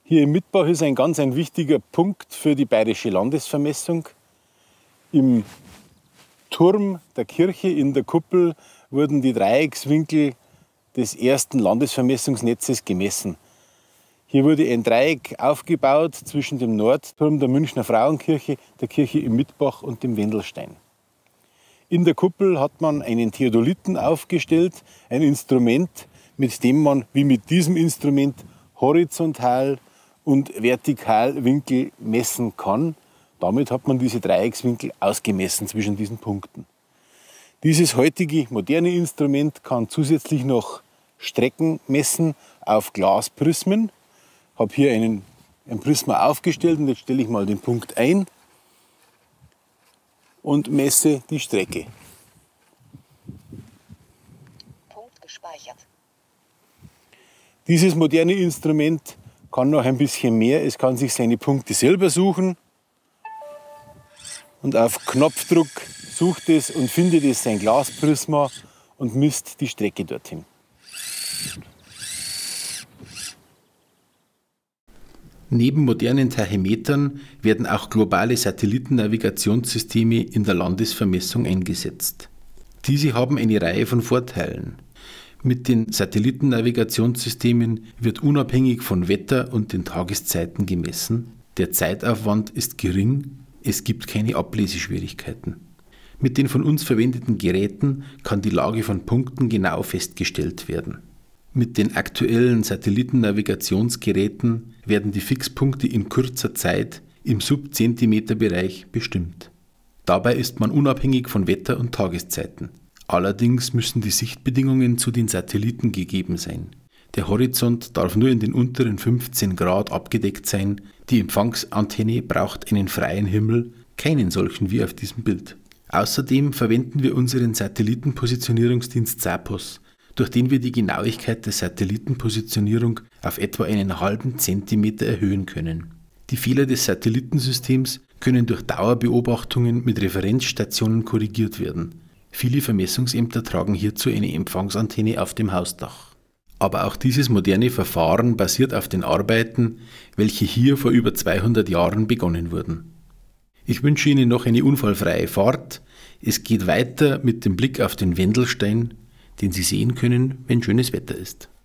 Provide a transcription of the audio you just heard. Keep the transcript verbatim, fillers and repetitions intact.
Hier im Mittbach ist ein ganz ein wichtiger Punkt für die Bayerische Landesvermessung. Im Turm der Kirche in der Kuppel wurden die Dreieckswinkel des ersten Landesvermessungsnetzes gemessen. Hier wurde ein Dreieck aufgebaut zwischen dem Nordturm der Münchner Frauenkirche, der Kirche im Mittbach und dem Wendelstein. In der Kuppel hat man einen Theodoliten aufgestellt, ein Instrument, mit dem man, wie mit diesem Instrument, horizontal und vertikal Winkel messen kann. Damit hat man diese Dreieckswinkel ausgemessen zwischen diesen Punkten. Dieses heutige moderne Instrument kann zusätzlich noch Strecken messen auf Glasprismen. Ich habe hier einen, ein Prisma aufgestellt und jetzt stelle ich mal den Punkt ein und messe die Strecke. Punkt gespeichert. Dieses moderne Instrument kann noch ein bisschen mehr. Es kann sich seine Punkte selber suchen und auf Knopfdruck sucht es und findet es sein Glasprisma und misst die Strecke dorthin. Neben modernen Tachymetern werden auch globale Satellitennavigationssysteme in der Landesvermessung eingesetzt. Diese haben eine Reihe von Vorteilen. Mit den Satellitennavigationssystemen wird unabhängig von Wetter und den Tageszeiten gemessen. Der Zeitaufwand ist gering, es gibt keine Ableseschwierigkeiten. Mit den von uns verwendeten Geräten kann die Lage von Punkten genau festgestellt werden. Mit den aktuellen Satellitennavigationsgeräten werden die Fixpunkte in kurzer Zeit im Sub-Zentimeter-Bereich bestimmt. Dabei ist man unabhängig von Wetter und Tageszeiten. Allerdings müssen die Sichtbedingungen zu den Satelliten gegeben sein. Der Horizont darf nur in den unteren fünfzehn Grad abgedeckt sein. Die Empfangsantenne braucht einen freien Himmel, keinen solchen wie auf diesem Bild. Außerdem verwenden wir unseren Satellitenpositionierungsdienst SAPOS, durch den wir die Genauigkeit der Satellitenpositionierung auf etwa einen halben Zentimeter erhöhen können. Die Fehler des Satellitensystems können durch Dauerbeobachtungen mit Referenzstationen korrigiert werden. Viele Vermessungsämter tragen hierzu eine Empfangsantenne auf dem Hausdach. Aber auch dieses moderne Verfahren basiert auf den Arbeiten, welche hier vor über zweihundert Jahren begonnen wurden. Ich wünsche Ihnen noch eine unfallfreie Fahrt. Es geht weiter mit dem Blick auf den Wendelstein, den Sie sehen können, wenn schönes Wetter ist.